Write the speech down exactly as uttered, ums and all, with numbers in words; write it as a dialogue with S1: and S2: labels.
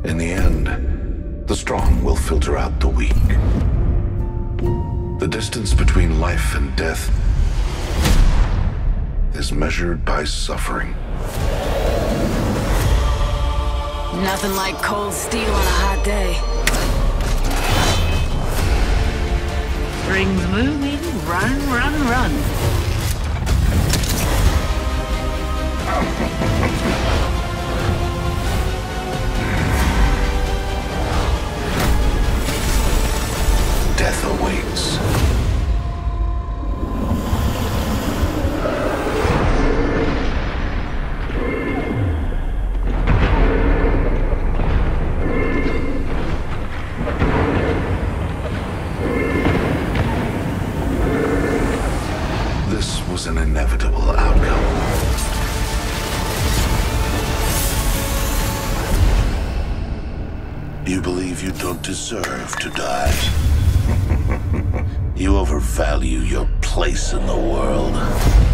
S1: In the end, the strong will filter out the weak. The distance between life and death is measured by suffering.
S2: Nothing like cold steel on a hot day. Rings moving, run, run, run.
S1: Death awaits. This was an inevitable outcome.
S3: You believe you don't deserve to die. You overvalue your place in the world.